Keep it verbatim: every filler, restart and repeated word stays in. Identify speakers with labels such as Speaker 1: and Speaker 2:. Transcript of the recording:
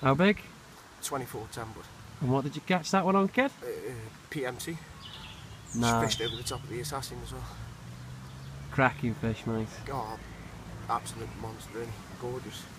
Speaker 1: How big?
Speaker 2: twenty-four ten, but
Speaker 1: And what did you catch that one on, kid?
Speaker 2: uh, P M T.
Speaker 1: Nah,
Speaker 2: Just fished over the top of the assassin as well.
Speaker 1: cracking fish, mate.
Speaker 2: Oh, absolute monster, and gorgeous.